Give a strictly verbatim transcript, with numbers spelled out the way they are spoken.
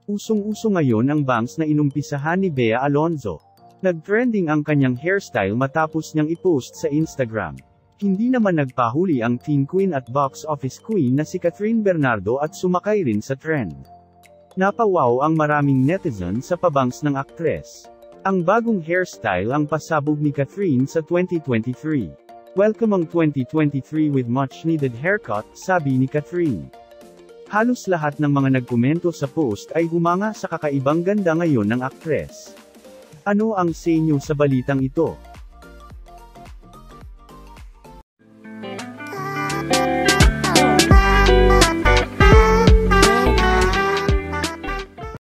Usong-uso ngayon ang bangs na inumpisahan ni Bea Alonzo. Nag-trending ang kanyang hairstyle matapos niyang i-post sa Instagram. Hindi naman nagpahuli ang teen queen at box office queen na si Cathryn Bernardo at sumakay rin sa trend. Napawaw ang maraming netizen sa pabangs ng aktres. Ang bagong hairstyle ang pasabog ni Cathryn sa twenty twenty-three. Welcome ang twenty twenty-three with much needed haircut, sabi ni Cathryn. Halos lahat ng mga nagkomento sa post ay humanga sa kakaibang ganda ngayon ng aktres. Ano ang say niyo sa balitang ito?